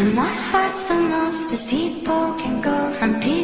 And what hurts the most is people can go from people